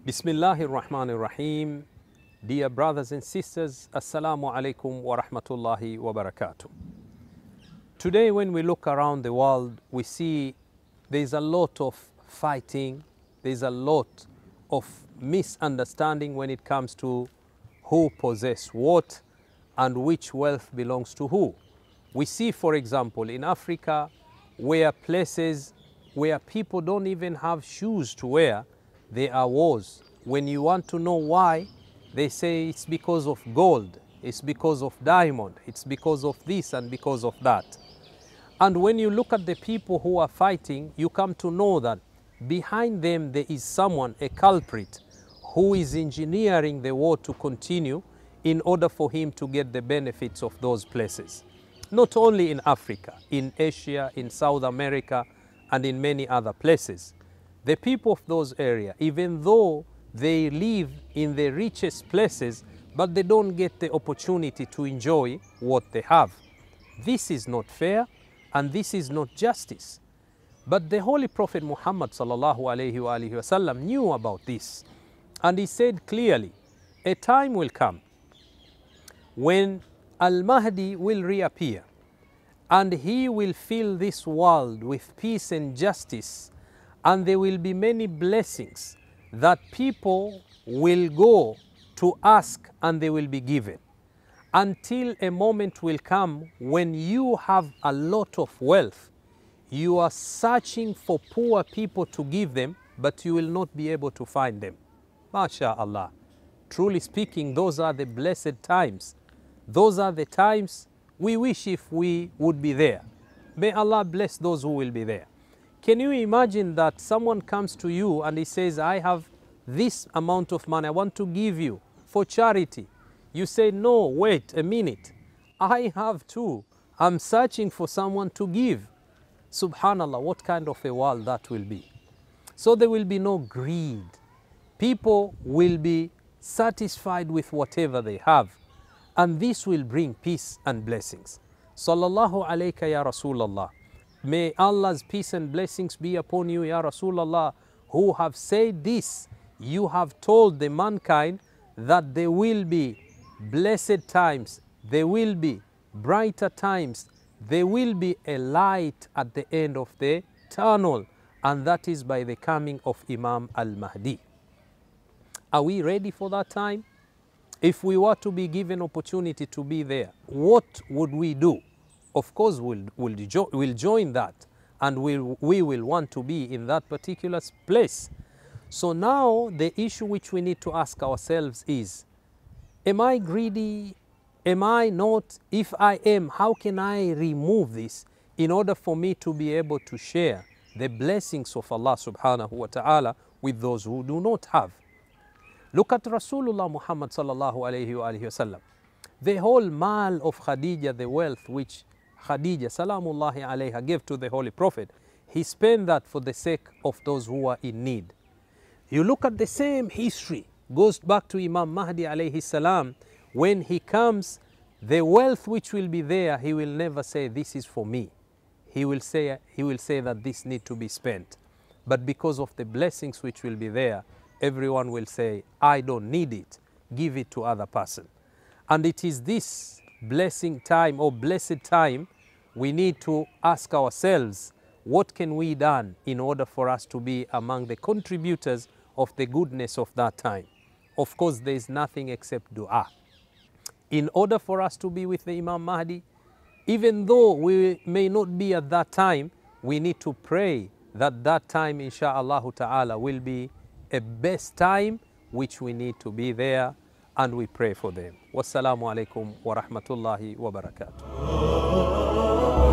Bismillahir Rahmanir Rahim. Dear brothers and sisters, Assalamu alaikum wa rahmatullahi wa barakatuh. Today when we look around the world, we see there's a lot of fighting, there's a lot of misunderstanding when it comes to who possesses what and which wealth belongs to who. We see, for example, in Africa, where places where people don't even have shoes to wear, there are wars. When you want to know why, they say it's because of gold, it's because of diamond, it's because of this and because of that. And when you look at the people who are fighting, you come to know that behind them there is someone, a culprit, who is engineering the war to continue in order for him to get the benefits of those places. Not only in Africa, in Asia, in South America, and in many other places. The people of those areas, even though they live in the richest places, but they don't get the opportunity to enjoy what they have. This is not fair and this is not justice. But the Holy Prophet Muhammad sallallahu alayhi wa alihi wasallam knew about this, and he said clearly, a time will come when Al-Mahdi will reappear and he will fill this world with peace and justice, and there will be many blessings that people will go to ask and they will be given, until a moment will come when you have a lot of wealth. You are searching for poor people to give them, but you will not be able to find them. MashaAllah. Truly speaking, those are the blessed times. Those are the times we wish if we would be there. May Allah bless those who will be there. Can you imagine that someone comes to you and he says, I have this amount of money I want to give you for charity. You say, no, wait a minute. I have too. I'm searching for someone to give. Subhanallah, what kind of a world that will be. So there will be no greed. People will be satisfied with whatever they have. And this will bring peace and blessings. Sallallahu alayka ya Rasulallah. May Allah's peace and blessings be upon you, Ya Rasulullah, who have said this. You have told the mankind that there will be blessed times, there will be brighter times, there will be a light at the end of the tunnel, and that is by the coming of Imam Al-Mahdi. Are we ready for that time? If we were to be given opportunity to be there, what would we do? Of course, we'll join that, and we will want to be in that particular place. So now the issue which we need to ask ourselves is, am I greedy? Am I not? If I am, how can I remove this in order for me to be able to share the blessings of Allah subhanahu wa ta'ala with those who do not have? Look at Rasulullah Muhammad sallallahu alayhi wa sallam. The whole mal of Khadija, the wealth which Khadija salamullahi alayha gave to the Holy Prophet, he spent that for the sake of those who are in need. You look at the same history, goes back to Imam Mahdi alayhi salam. When he comes, the wealth which will be there, he will never say, this is for me. He will say that this need to be spent. But because of the blessings which will be there, everyone will say, I don't need it, give it to other person. And it is this blessing time or blessed time we need to ask ourselves, what can we do in order for us to be among the contributors of the goodness of that time? Of course, there is nothing except dua. In order for us to be with the Imam Mahdi, even though we may not be at that time, we need to pray that that time, insha'Allah ta'ala, will be a best time which we need to be there, and we pray for them. Wassalamu alaikum wa rahmatullahi wa barakatuh.